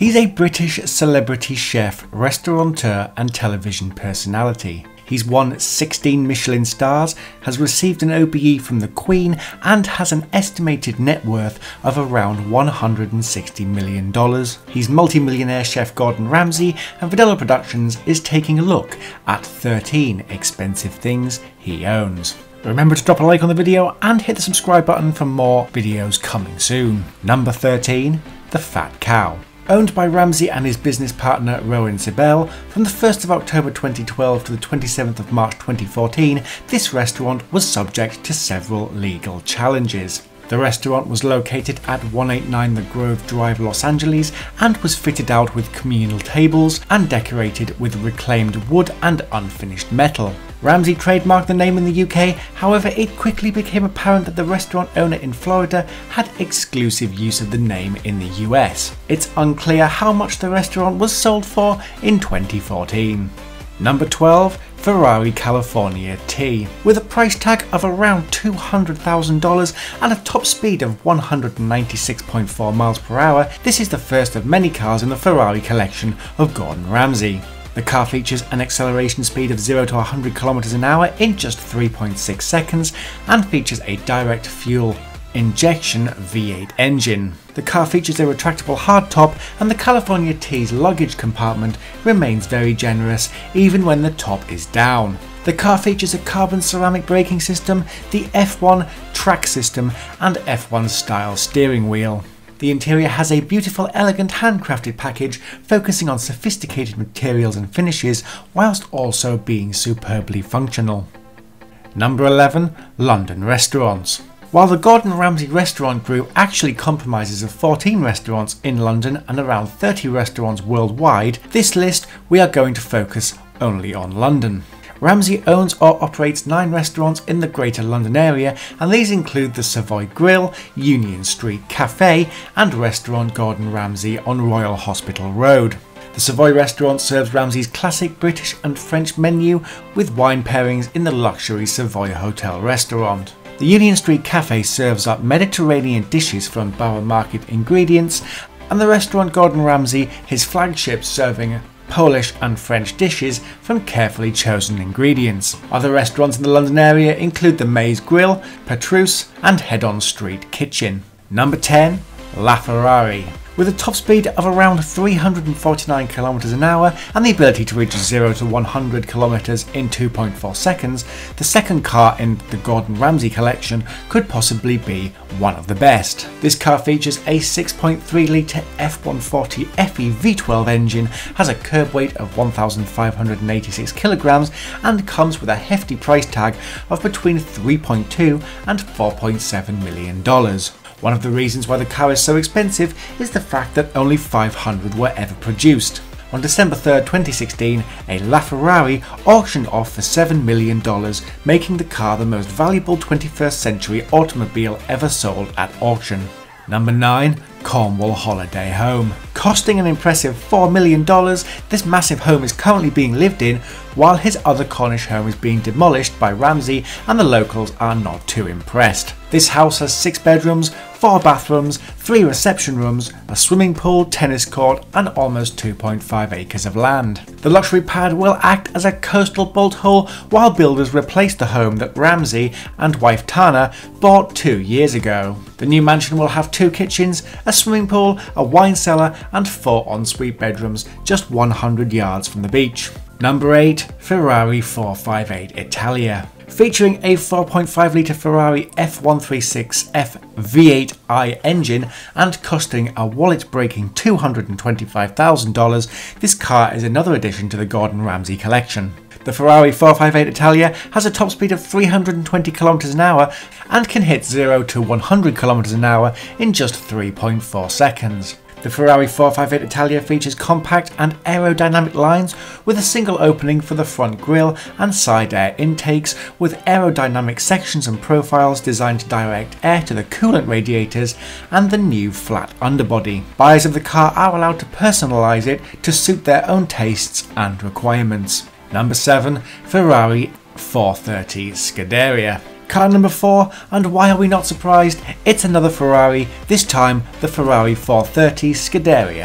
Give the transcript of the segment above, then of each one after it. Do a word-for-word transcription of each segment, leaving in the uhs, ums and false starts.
He's a British celebrity chef, restaurateur and television personality. He's won sixteen Michelin stars, has received an O B E from the Queen and has an estimated net worth of around one hundred sixty million dollars. He's multi-millionaire chef Gordon Ramsay, and Vidello Productions is taking a look at thirteen expensive things he owns. Remember to drop a like on the video and hit the subscribe button for more videos coming soon. Number thirteen. The Fat Cow. Owned by Ramsay and his business partner Rowan Sibel, from the first of October twenty twelve to the twenty-seventh of March twenty fourteen, this restaurant was subject to several legal challenges. The restaurant was located at one eighty-nine The Grove Drive, Los Angeles, and was fitted out with communal tables and decorated with reclaimed wood and unfinished metal. Ramsay trademarked the name in the U K, however it quickly became apparent that the restaurant owner in Florida had exclusive use of the name in the U S. It's unclear how much the restaurant was sold for in twenty fourteen. Number twelve. Ferrari California T. With a price tag of around two hundred thousand dollars and a top speed of one hundred ninety-six point four miles per hour, this is the first of many cars in the Ferrari collection of Gordon Ramsay. The car features an acceleration speed of zero to one hundred kilometers an hour in just three point six seconds and features a direct fuel injection V eight engine. The car features a retractable hardtop, and the California T's luggage compartment remains very generous even when the top is down. The car features a carbon ceramic braking system, the F one track system and F one style steering wheel. The interior has a beautiful, elegant, handcrafted package focusing on sophisticated materials and finishes whilst also being superbly functional. Number eleven. London Restaurants. While the Gordon Ramsay restaurant group actually comprises of fourteen restaurants in London and around thirty restaurants worldwide, this list we are going to focus only on London. Ramsay owns or operates nine restaurants in the Greater London area, and these include the Savoy Grill, Union Street Cafe and Restaurant Gordon Ramsay on Royal Hospital Road. The Savoy restaurant serves Ramsay's classic British and French menu with wine pairings in the luxury Savoy Hotel restaurant. The Union Street Cafe serves up Mediterranean dishes from Borough Market ingredients, and the restaurant Gordon Ramsay his flagship, serving Polish and French dishes from carefully chosen ingredients. Other restaurants in the London area include the Maze Grill, Petrus and Head On Street Kitchen. Number ten. La Ferrari. With a top speed of around three hundred forty-nine kilometers an hour and the ability to reach zero to one hundred kilometers in two point four seconds, the second car in the Gordon Ramsay collection could possibly be one of the best. This car features a six point three litre F one forty F E V twelve engine, has a curb weight of one thousand five hundred eighty-six kilograms and comes with a hefty price tag of between three point two and four point seven million dollars. One of the reasons why the car is so expensive is the fact that only five hundred were ever produced. On December third twenty sixteen, a LaFerrari auctioned off for seven million dollars, making the car the most valuable twenty-first century automobile ever sold at auction. Number nine. Cornwall Holiday Home. Costing an impressive four million dollars, this massive home is currently being lived in, while his other Cornish home is being demolished by Ramsay, and the locals are not too impressed. This house has six bedrooms, four bathrooms, three reception rooms, a swimming pool, tennis court and almost two point five acres of land. The luxury pad will act as a coastal bolt hole while builders replace the home that Ramsay and wife Tana bought two years ago. The new mansion will have two kitchens, a swimming pool, a wine cellar and four ensuite bedrooms just one hundred yards from the beach. Number eight. Ferrari four fifty-eight Italia. Featuring a four point five litre Ferrari F one thirty-six F V eight i engine and costing a wallet-breaking two hundred twenty-five thousand dollars, this car is another addition to the Gordon Ramsay collection. The Ferrari four fifty-eight Italia has a top speed of three hundred twenty kilometers an hour and can hit zero to one hundred kilometers an hour in just three point four seconds. The Ferrari four fifty-eight Italia features compact and aerodynamic lines with a single opening for the front grille and side air intakes, with aerodynamic sections and profiles designed to direct air to the coolant radiators and the new flat underbody. Buyers of the car are allowed to personalise it to suit their own tastes and requirements. Number seven. Ferrari four thirty Scuderia. Car number four, and why are we not surprised? It's another Ferrari, this time the Ferrari four thirty Scuderia.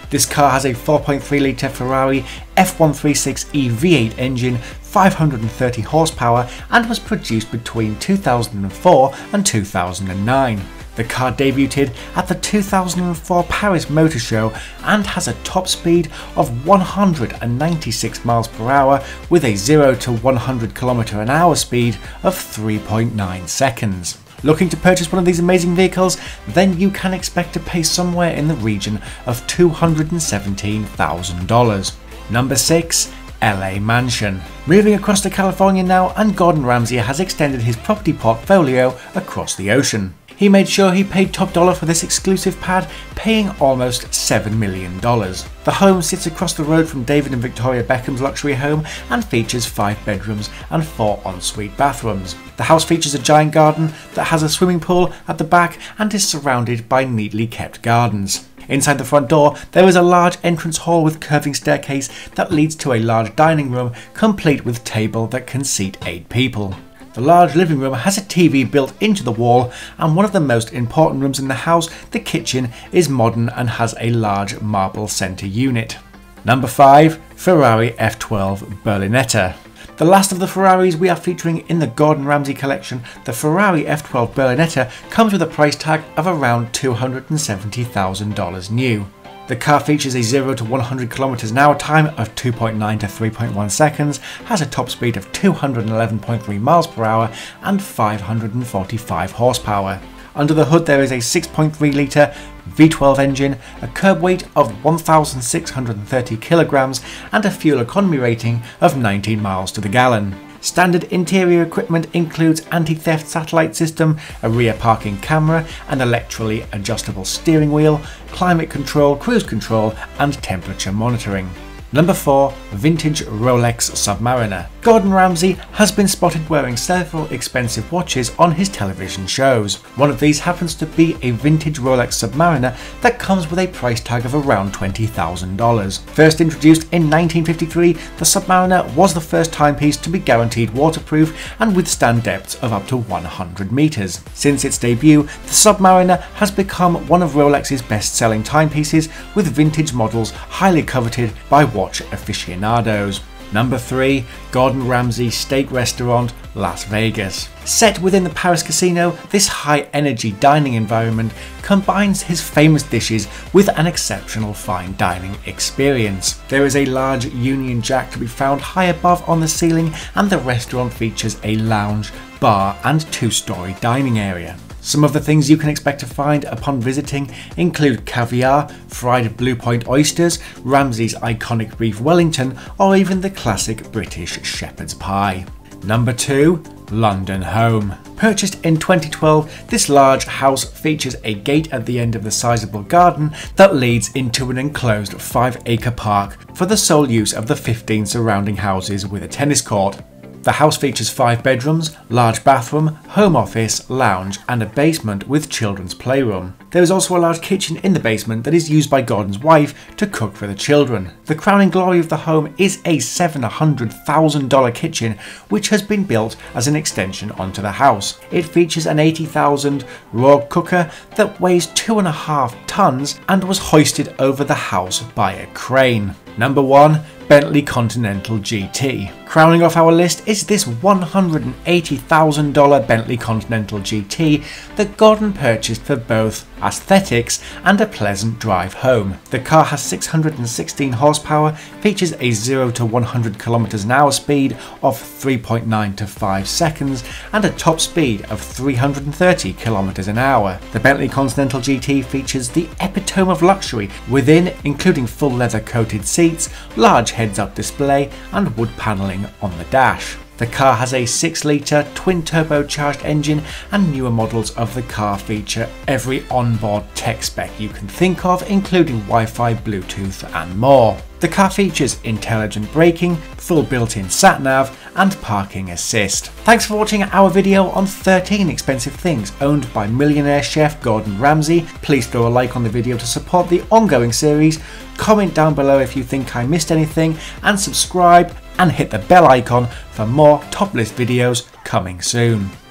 This car has a four point three litre Ferrari F one thirty-six E V eight engine, five hundred thirty horsepower, and was produced between two thousand four and two thousand nine. The car debuted at the two thousand four Paris Motor Show and has a top speed of one hundred ninety-six miles per hour with a zero to one hundred kilometers an hour speed of three point nine seconds. Looking to purchase one of these amazing vehicles? Then you can expect to pay somewhere in the region of two hundred seventeen thousand dollars. Number six. L A Mansion. Moving across to California now, and Gordon Ramsay has extended his property portfolio across the ocean. He made sure he paid top dollar for this exclusive pad, paying almost seven million dollars. The home sits across the road from David and Victoria Beckham's luxury home and features five bedrooms and four ensuite bathrooms. The house features a giant garden that has a swimming pool at the back and is surrounded by neatly kept gardens. Inside the front door, there is a large entrance hall with curving staircase that leads to a large dining room, complete with table that can seat eight people. The large living room has a T V built into the wall, and one of the most important rooms in the house, the kitchen, is modern and has a large marble centre unit. Number five. Ferrari F twelve Berlinetta. The last of the Ferraris we are featuring in the Gordon Ramsay collection, the Ferrari F twelve Berlinetta comes with a price tag of around two hundred seventy thousand dollars new. The car features a zero to one hundred kilometers an hour time of two point nine to three point one seconds, has a top speed of two hundred eleven point three miles per hour and five hundred forty-five horsepower. Under the hood there is a six point three litre V twelve engine, a curb weight of one thousand six hundred thirty kilograms and a fuel economy rating of nineteen miles to the gallon. Standard interior equipment includes anti-theft satellite system, a rear parking camera, an electrically adjustable steering wheel, climate control, cruise control and temperature monitoring. Number four. Vintage Rolex Submariner. Gordon Ramsay has been spotted wearing several expensive watches on his television shows. One of these happens to be a vintage Rolex Submariner that comes with a price tag of around twenty thousand dollars. First introduced in nineteen fifty-three, the Submariner was the first timepiece to be guaranteed waterproof and withstand depths of up to one hundred meters. Since its debut, the Submariner has become one of Rolex's best-selling timepieces, with vintage models highly coveted by watch aficionados. Number three. Gordon Ramsay Steak Restaurant, Las Vegas. Set within the Paris casino, this high-energy dining environment combines his famous dishes with an exceptional fine dining experience. There is a large Union Jack to be found high above on the ceiling, and the restaurant features a lounge, bar and two-story dining area. Some of the things you can expect to find upon visiting include caviar, fried Blue Point oysters, Ramsay's iconic beef Wellington, or even the classic British shepherd's pie. Number two. London Home. Purchased in twenty twelve, this large house features a gate at the end of the sizable garden that leads into an enclosed five acre park for the sole use of the fifteen surrounding houses with a tennis court. The house features five bedrooms, large bathroom, home office, lounge and a basement with children's playroom. There is also a large kitchen in the basement that is used by Gordon's wife to cook for the children. The crowning glory of the home is a seven hundred thousand dollar kitchen which has been built as an extension onto the house. It features an eighty thousand Rogue cooker that weighs two and a half tons and was hoisted over the house by a crane. Number one. Bentley Continental G T. Crowning off our list is this one hundred eighty thousand dollar Bentley Continental G T that Gordon purchased for both aesthetics and a pleasant drive home. The car has six hundred sixteen horsepower, features a zero to one hundred kilometers an hour speed of three point nine to five seconds and a top speed of three hundred thirty kilometers an hour. The Bentley Continental G T features the epitome of luxury within, including full leather coated seats, large heads-up display and wood panelling on the dash. The car has a six litre twin turbocharged engine, and newer models of the car feature every onboard tech spec you can think of, including Wi-Fi, Bluetooth and more. The car features intelligent braking, full built-in sat-nav and parking assist. Thanks for watching our video on thirteen expensive things owned by millionaire chef Gordon Ramsay. Please throw a like on the video to support the ongoing series, comment down below if you think I missed anything, and subscribe and hit the bell icon for more top list videos coming soon.